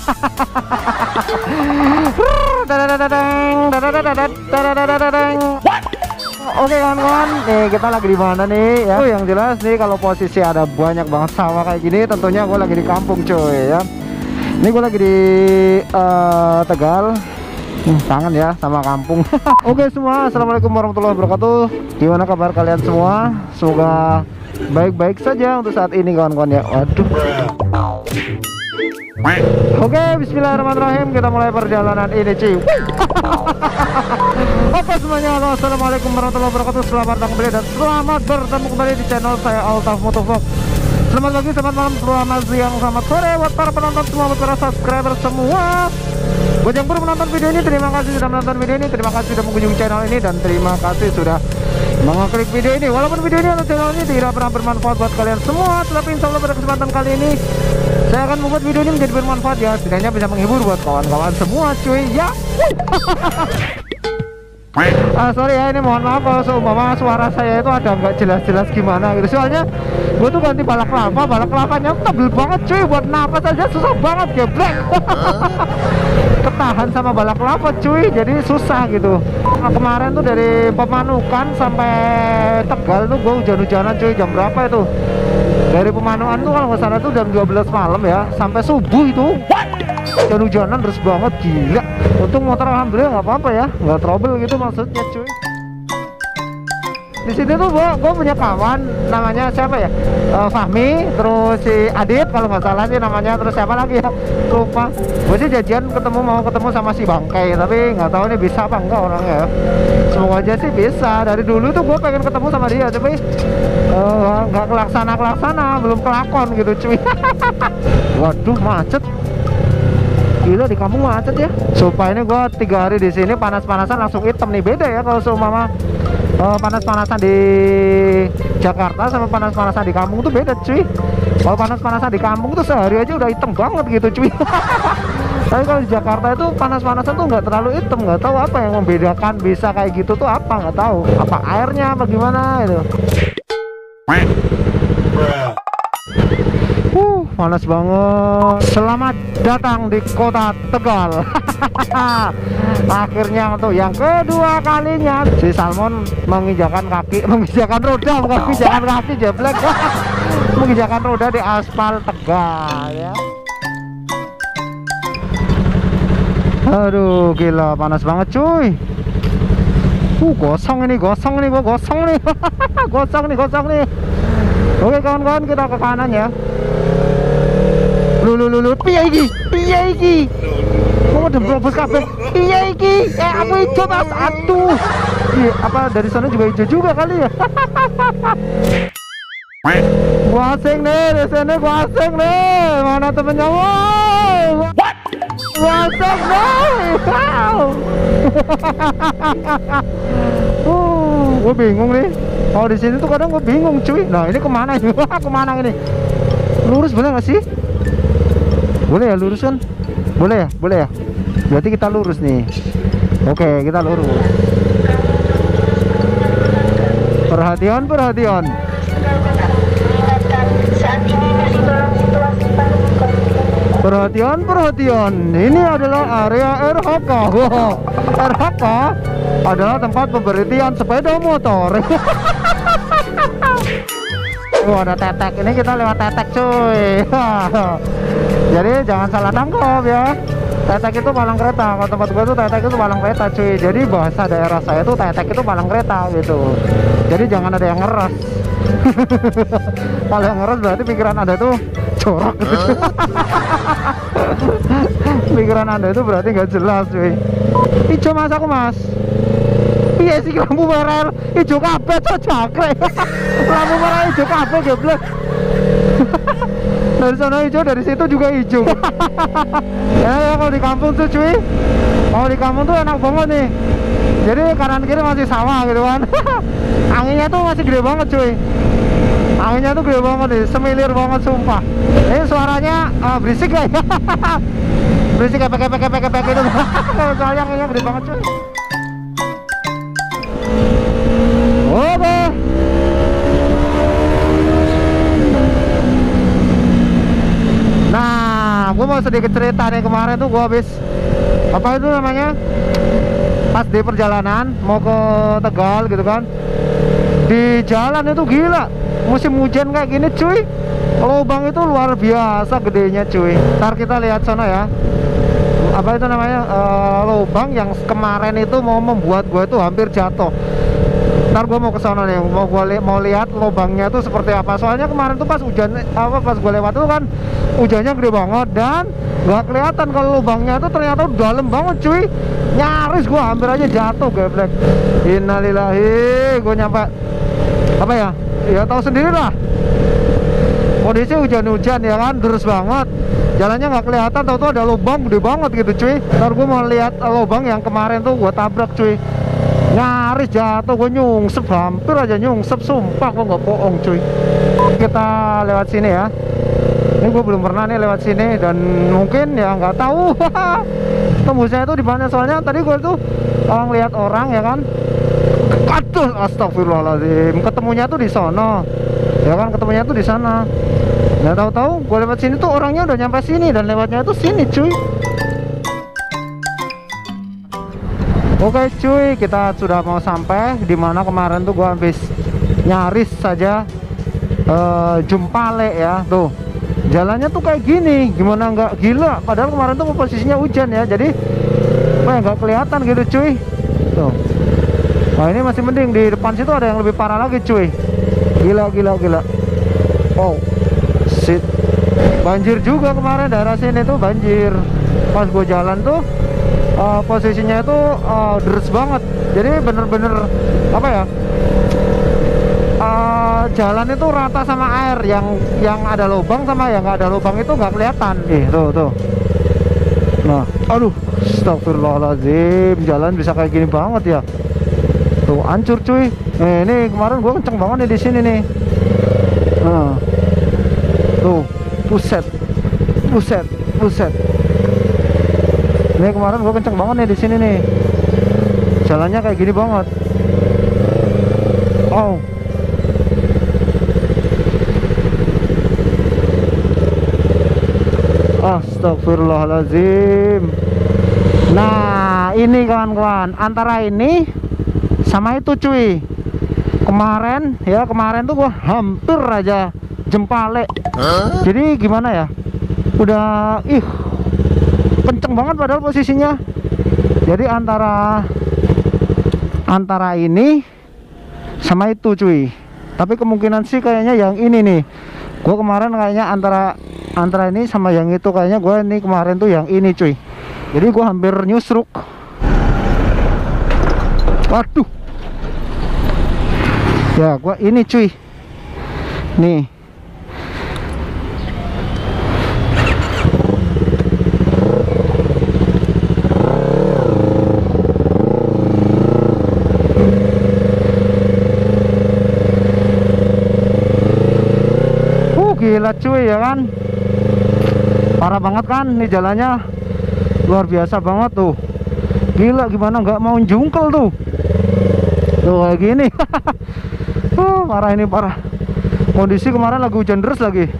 Oke kawan-kawan, nih kita lagi di mana nih ya? Yang jelas nih kalau posisi ada banyak banget sawah kayak gini, tentunya gue lagi di kampung cuy ya. Ini gue lagi di Tegal. Kangen ya sama kampung. Oke semua, assalamualaikum warahmatullahi wabarakatuh. Gimana kabar kalian semua? Semoga baik-baik saja untuk saat ini kawan-kawan ya. Waduh. Oke, bismillahirrahmanirrahim. Kita mulai perjalanan ini cuy. Oke semuanya, halo, assalamualaikum warahmatullahi wabarakatuh. Selamat datang kembali dan selamat bertemu kembali di channel saya Altaf Motovlog. Selamat pagi, selamat malam, selamat siang, selamat sore buat para penonton semua, buat para subscriber semua. Buat yang baru menonton video ini, terima kasih sudah menonton video ini, terima kasih sudah mengunjungi channel ini, dan terima kasih sudah mengklik video ini. Walaupun video ini atau channel ini tidak pernah bermanfaat buat kalian semua, tetapi insya Allah pada kesempatan kali ini saya akan membuat video ini menjadi bermanfaat ya, setidaknya bisa menghibur buat kawan-kawan semua cuy ya. Sorry ya, ini mohon maaf kalau seumpama suara saya itu ada nggak jelas-jelas gimana gitu. Soalnya gue tuh ganti balak lavanya tebel banget cuy, buat napas aja susah banget geblek. Ketahan sama balak lava cuy, jadi susah gitu. Nah, kemarin tuh dari Pemanukan sampai Tegal tuh gue hujan-hujanan cuy. Jam berapa itu? Dari Pemanukan tuh kalau nggak salah tuh jam 12 malam ya, sampai subuh itu hujan-hujanan terus banget, gila. Untung motor alhamdulillah nggak apa-apa ya, nggak trouble gitu maksudnya cuy. Di sini tuh gue punya kawan namanya siapa ya, Fahmi, terus si Adit kalau nggak salah sih namanya, terus siapa lagi ya lupa. Gue sih janjian mau ketemu sama si Bangkai, tapi nggak tahu nih bisa apa enggak orangnya. Semoga aja sih bisa. Dari dulu tuh gue pengen ketemu sama dia, tapi nggak kelaksana, belum kelakon gitu cuy. Waduh macet. Gila, di kampung macet ya. Supaya ini gue 3 hari di sini panas-panasan langsung hitam nih. Beda ya kalau seumpama panas-panasan di Jakarta sama panas-panasan di kampung tuh beda cuy. Kalau panas-panasan di kampung tuh sehari aja udah hitam banget gitu cuy. Tapi kalau di Jakarta itu panas-panasan tuh nggak terlalu hitam. Nggak tahu apa yang membedakan bisa kayak gitu tuh apa, nggak tahu. Apa airnya apa gimana itu. Panas banget. Selamat datang di kota Tegal. Akhirnya untuk yang kedua kalinya si Salmon menginjakan roda, bukan menginjakan kaki jeblek. Menginjakan roda di aspal Tegal ya. Aduh gila, panas banget cuy. Gosong nih. Gosong nih. Oke kawan-kawan, kita ke kanan ya. Lu piye iki mau dembrobos kabeh piye iki apa hijau mas, aduh apa dari sana juga hijau juga kali ya. Gua asing nih di sini, mana temennya woi. Gua asing nih. Gue bingung nih kalau di sini tuh kadang gue bingung cuy. Nah ini kemana ini? Lurus bener gak sih? Boleh ya lurus kan? Boleh ya? Berarti kita lurus nih. Oke, kita lurus. Perhatian. Perhatian. Ini adalah area RHK. RHK adalah tempat pemberhentian sepeda motor. Ada tetek, ini kita lewat tetek cuy. Jadi jangan salah tangkap ya. Tetek itu palang kereta. Kalau tempat gue tuh tetek itu palang kereta cuy. Jadi bahasa daerah saya tuh tetek itu palang kereta gitu. Jadi jangan ada yang ngeres. Kalau yang ngeres berarti pikiran Anda tuh corak gitu. Pikiran Anda itu berarti nggak jelas cuy. Ijo mas aku mas. Iya sih lampu merah hijau kabeh tuh jangkrik. Lampu merah hijau kabeh geblek. Dari sana hijau, dari situ juga hijau. Ya kalau di kampung tuh cuy, kalau di kampung tuh enak banget nih. Jadi kanan kiri masih sawah gitu kan. Anginnya tuh masih gede banget cuy. Anginnya tuh gede banget nih, semilir banget sumpah. Ini suaranya berisik ya. Berisik kepek gitu. Soalnya anginnya gede banget cuy. Oke. Nah, gue mau sedikit cerita nih. Kemarin tuh gua habis apa itu namanya, pas di perjalanan mau ke Tegal gitu kan, di jalan itu gila musim hujan kayak gini cuy, lubang itu luar biasa gedenya cuy. Ntar kita lihat sana ya, apa itu namanya, lubang yang kemarin itu mau membuat gue itu hampir jatuh. Ntar gue mau ke sana nih, mau lihat lubangnya tuh seperti apa. Soalnya kemarin tuh pas hujan, pas gue lewat tuh kan hujannya gede banget dan nggak kelihatan kalau lubangnya tuh ternyata dalam banget cuy. Nyaris gue hampir aja jatuh geblek. Innalillahi, gue nyampe apa ya, ya tahu sendiri lah. Kondisi hujan-hujan ya kan, terus banget. Jalannya nggak kelihatan, tahu-tahu ada lubang gede banget gitu cuy. Ntar gue mau lihat lubang yang kemarin tuh gue tabrak cuy. Nyaris jatuh, gue nyungsep, hampir aja nyungsep, sumpah gue nggak bohong cuy. Kita lewat sini ya. Ini gue belum pernah nih lewat sini dan mungkin ya nggak tahu tembusnya itu di mana. Soalnya tadi gue tuh ngeliat orang ya kan. Aduh, astagfirullahaladzim, ketemunya tuh di sono. Ya kan, ketemunya tuh di sana. Nah, tahu-tahu gue lewat sini tuh orangnya udah nyampe sini dan lewatnya itu sini cuy. Oke cuy, kita sudah mau sampai di mana kemarin tuh gue habis nyaris saja Jumpale ya. Tuh jalannya tuh kayak gini, gimana nggak gila, padahal kemarin tuh posisinya hujan ya, jadi nggak kelihatan gitu cuy. Tuh, nah ini masih mending, di depan situ ada yang lebih parah lagi cuy. Gila. Oh shit, banjir juga kemarin daerah sini tuh, banjir. Pas gue jalan tuh posisinya itu deres banget, jadi bener-bener apa ya, jalan itu rata sama air, yang ada lubang sama yang nggak ada lubang itu nggak kelihatan. Tuh. Nah, aduh, astagfirullahaladzim, jalan bisa kayak gini banget ya. Tuh, hancur cuy. Ini kemarin gue kenceng banget nih di sini nih. Nah, tuh, buset. Ini kemarin gue kenceng banget nih di sini nih. Jalannya kayak gini banget. Oh. Astagfirullahaladzim. Nah, ini kawan-kawan, antara ini sama itu cuy. Kemarin tuh gua hampir aja Jumpale. Jadi gimana ya, udah kenceng banget padahal posisinya. Jadi antara ini sama itu cuy. Tapi kemungkinan sih kayaknya yang ini nih. Gua kemarin kayaknya antara ini sama yang itu, kayaknya gue ini kemarin tuh yang ini cuy. Jadi gue hampir nyusruk. Waduh. Ya gue ini cuy. Nih. Gila cuy ya kan, parah banget kan nih jalannya, luar biasa banget tuh. Gila, gimana nggak mau jungkel tuh kayak gini. Parah ini, parah. Kondisi kemarin lagi hujan deras lagi.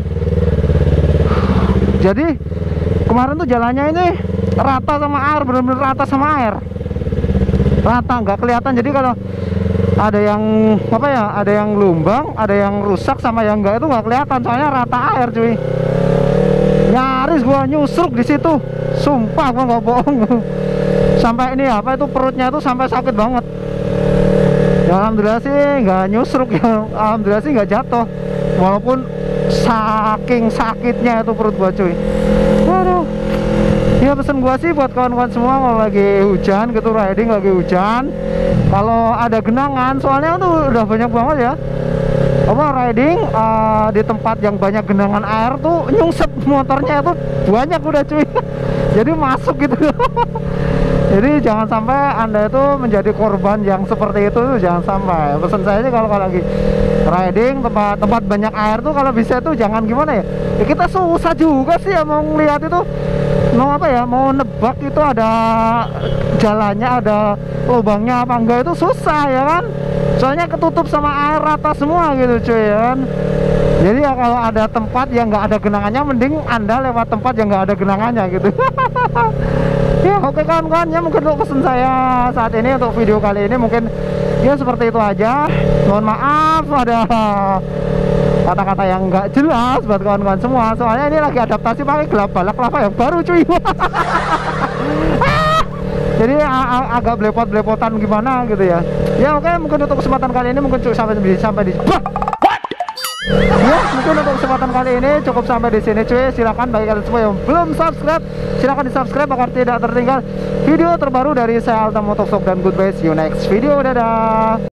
Jadi kemarin tuh jalannya ini rata sama air, bener-bener rata sama air, rata nggak kelihatan. Jadi kalau ada yang apa ya, ada yang lumbang, ada yang rusak sama yang enggak itu nggak kelihatan, soalnya rata air cuy. Nyaris gua nyusruk di situ, sumpah gua nggak bohong. Sampai ini apa itu, perutnya itu sampai sakit banget. Ya alhamdulillah sih nggak nyusruk ya, alhamdulillah sih nggak jatuh, walaupun saking sakitnya itu perut gua cuy. Waduh. Ya pesan gua sih buat kawan-kawan semua, kalau lagi hujan gitu, riding lagi hujan, kalau ada genangan, soalnya tuh udah banyak banget ya apa riding di tempat yang banyak genangan air tuh, nyungsep motornya itu banyak udah cuy. Jadi masuk gitu. Jadi jangan sampai Anda itu menjadi korban yang seperti itu, jangan sampai. Pesan saya sih kalau lagi riding tempat banyak air tuh, kalau bisa tuh jangan gimana ya, kita susah juga sih ya mau ngeliat itu, mau apa ya, mau nebak itu ada jalannya, ada lubangnya apa enggak, itu susah ya kan, soalnya ketutup sama air rata semua gitu cuy ya kan. Jadi ya kalau ada tempat yang nggak ada genangannya, mending Anda lewat tempat yang nggak ada genangannya gitu. Ya oke kawan-kawan, ya mungkin untuk pesan saya saat ini untuk video kali ini mungkin ya seperti itu aja. Mohon maaf ada kata-kata yang nggak jelas buat kawan-kawan semua, soalnya ini lagi adaptasi pakai gelap balak lava yang baru cuy. Jadi agak belepot-belepotan gimana gitu ya. Ya oke, mungkin untuk kesempatan kali ini mungkin cukup sampai di ya mungkin untuk kesempatan kali ini cukup sampai di sini cuy. Silakan bagi kalian semua yang belum subscribe, silakan di subscribe agar tidak tertinggal video terbaru dari saya Alta Motovlog, dan goodbye, see you next video, dadah.